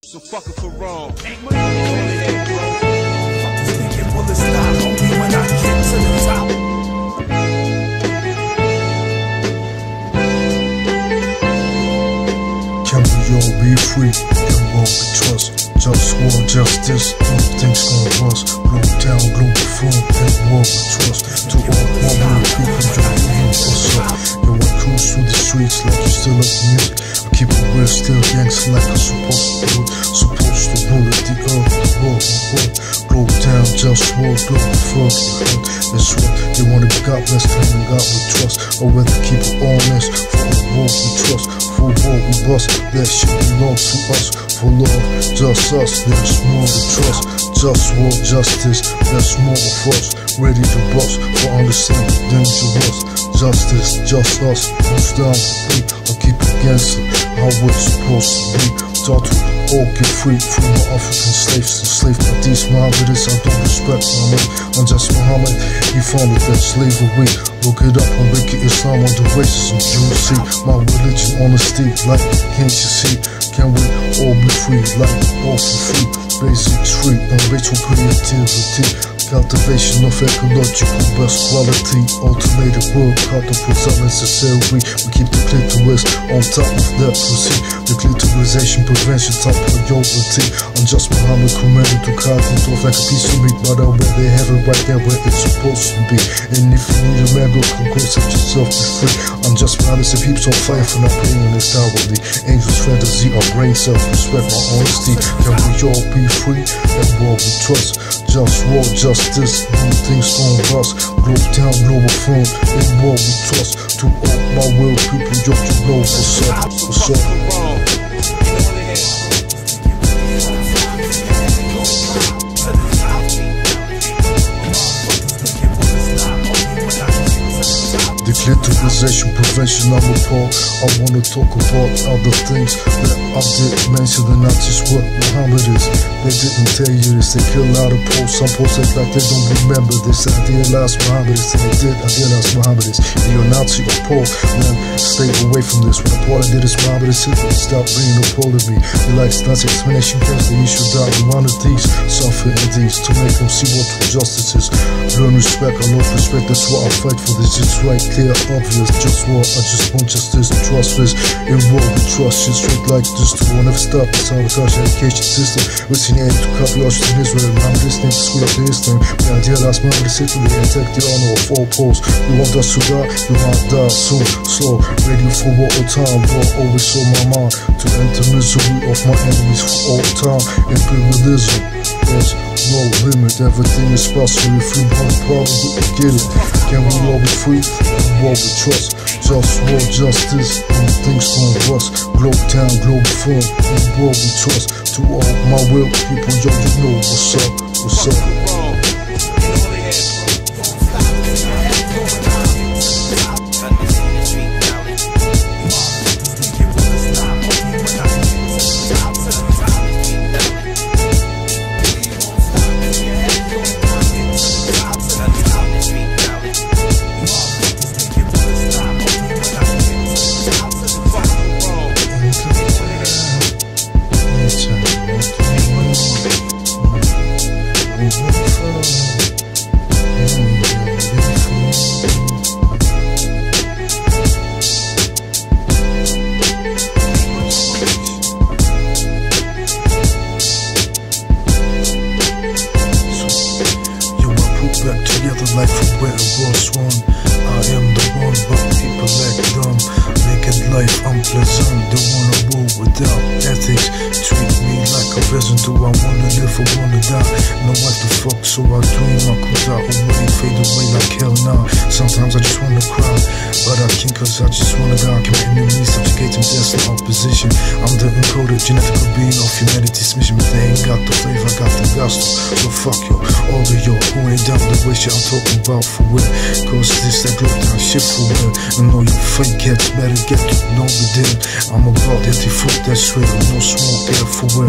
So fuck it for wrong. Thinking will it stop only when I get to the top? Can we all be free and walk with trust? Just war, justice, nothing's gonna bust. Blow down, global fun and war with trust. To all my people, what's up? Yo, I cruise through the streets like you still love music. I keep it real, still gangster like I'm supposed to do it. Supposed to bullet the earth, the world, Blow down, just war, global fuck the hunt. That's what they wanna be God blessed, claiming God with trust. Or whether keep it honest, for a war we trust. For war we bust, that shit belongs to us. For love, just us, there's more to trust. Just war, justice, there's more of us. Ready to bust, for understanding dangerous. Justice, just us, push down the beat. I'll keep it gangster, how it's supposed to be. Taught to all get free from my African slaves. Enslaved by these Mohammedans, I don't respect Muhammad. I'm just Muhammad, he founded that slavery. Look it up on Wiki Islam on the racism. You will see my religion, honesty, like, can't you see? Can we all be free, like, all for free? Basic street, unracial creativity. Cultivation of ecological best quality. Automated world, catapults unnecessary. We keep the clitoris on top of that pussy. The clitorisation prevention, top priority. I'm just Muhammad commanded to carve it off like a piece of meat. But where they have it right there where it's supposed to be. And if you need a man, go set yourself be free. I'm just Muhammad, say peeps on fire for not playing this cowardly. Angels fantasy, our brain self-respect, my honesty. Can we all be free and war we trust? Just war, justice, nothing's gonna bust. Globe town, global fun, and war we trust. To all my world people, yo, you know what's up, what's up. The clitorisation prevention, I'm appalled. I wanna talk about other things that I didn't mention, and not just what Muhammad is. They didn't tell you this, they kill a lot of Poles. Some Poles act like they don't remember this. I idealized Muhammad is, and they did idealize Muhammad is. You're a Nazi or Pole, man, stay away from this. When all I did is Muhammad is Hitler, stop being a Pole to me. They like Nazi explanation, cause they should die in one of these. Suffer in these, to make them see what true justice is. Learn respect, I love respect, that's why I fight for this. It's right, clear, obvious, just war, I just want justice and trust this. In war we trust, shit straight like this. To will never stop, it's how the college education system. We're seeing aim to copy us in Israel. Muhammad is named to school up to his time. We idealize Muhammad is Hitler, they attack the honor of all Poles. You want us to die, you might die soon. Slow, ready for war all time. War always on my mind, to end the misery of my enemies for all time. Imperialism, there's no limit, everything is possible. If you want a problem, we get it. Can we all be free and war we trust? Just war, justice, nothing's gonna bust. Globe town, global fun, and war we trust. To all my real people, yo, you know what's up, what's up. Back together like from where it was one. I am the one, but people act dumb, making life unpleasant. Don't wanna move without ethics. Treat me like a peasant. Do I wanna live or wanna die? No what the fuck, so I dream I could die away, fade away like hell now. Sometimes I just wanna cry, but I can't cause I just wanna die. Committing me, subjugating death in opposition. I'm the encoded genetical being of humanity's mission. But they ain't got the flavor, I got the gospel. So fuck yo, all of yo who ain't down the way shit I'm talking about for real. Cause this that glow down shit for real. And all you fake cats better get to know the deal. I'm about that foot that's real, no smoke air for real.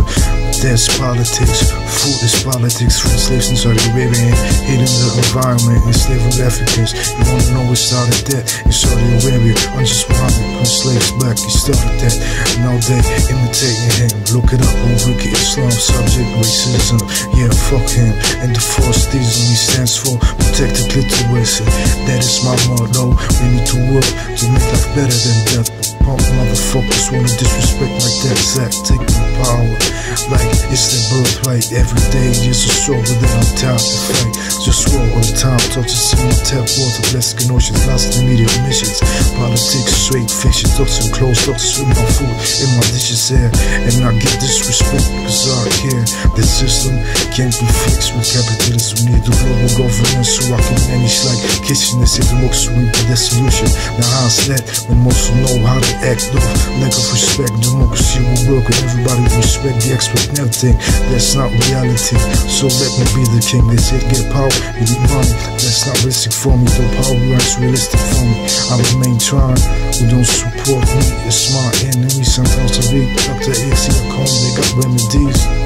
That's politics, food is politics. Free slaves in Saudi Arabia and hating the environment, enslaving Africans. You wanna know what started that? In Saudi Arabia, unjust Muhammad, slaves black, he started that. Now they imitating him. Look it up on Wiki Islam, subject racism. Yeah, fuck him. And the first reason he stands for protected literacy. That is my motto. We need to work to make life better than death. Punk motherfuckers wanna disrespect like that. Zach, take my power like it's their birthright. Every day there's a struggle that I'm tired to fight. Just war all the time, talk to someone, tap water, blessed oceans, lost in media missions. Politics, straight fiction, talks and clothes, talks with my food in my dishes here. And I get disrespect because I care. The system can't be fixed with capitalism. We need the global governance so I can manage like kitchen and say democracy will be the solution. Now how's that when most know how to act off? Lack of respect, democracy will work when everybody respect the expert and everything. That's not reality, so let me be the king. They said get power, you need money. That's not realistic for me, though power is realistic for me. I remain trying, who don't support me, it's my enemy. Sometimes I read Dr. X.C. they got remedies.